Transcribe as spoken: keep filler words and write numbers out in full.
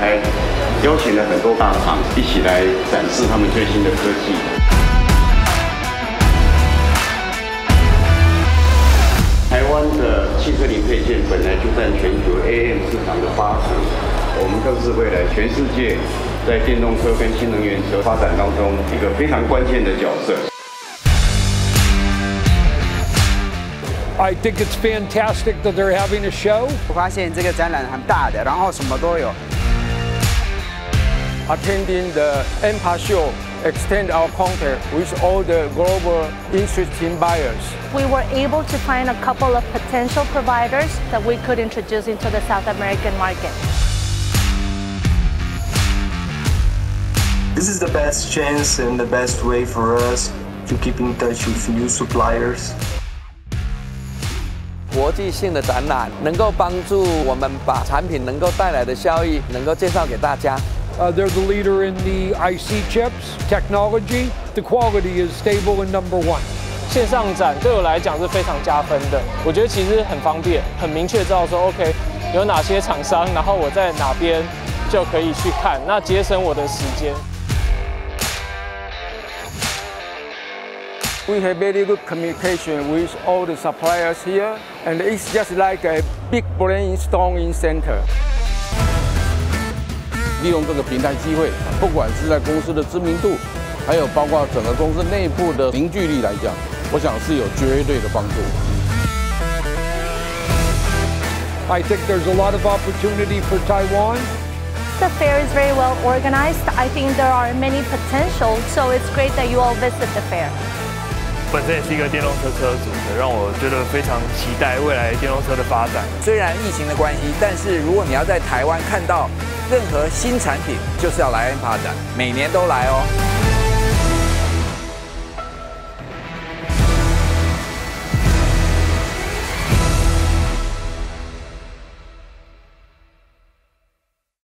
还邀请了很多大厂一起来展示他们最新的科技。台湾的汽车零配件本来就占全球 A M 市场的八成，我们更是未来全世界在电动车跟新能源车发展当中一个非常关键的角色。 I think it's fantastic that they're having a show. 我发现这个展览很大的，然后什么都有。 Attending the E M P A show extend our contact with all the global interesting buyers. We were able to find a couple of potential providers that we could introduce into the South American market. This is the best chance and the best way for us to keep in touch with new suppliers. 国际性的展览能够帮助我们把产品能够带来的效益能够介绍给大家。 Uh, they're the leader in the I C chips technology. The quality is stable and number one. 线上展对我来讲是非常加分的。我觉得其实很方便，很明确知道说 OK 有哪些厂商，然后我在哪边就可以去看，那节省我的时间。 We have very good communication with all the suppliers here, and it's just like a big brainstorming center. 利用这个平台机会，不管是在公司的知名度，还有包括整个公司内部的凝聚力来讲，我想是有绝对的帮助。 I think there's a lot of opportunity for Taiwan. The fair is very well organized. I think there are many potentials, so it's great that you all visit the fair. 本身也是一个电动车车主，让我觉得非常期待未来电动车的发展。 虽然疫情的关系，但是如果你要在台湾看到任何新产品，就是要来 E M P A展，每年都来哦。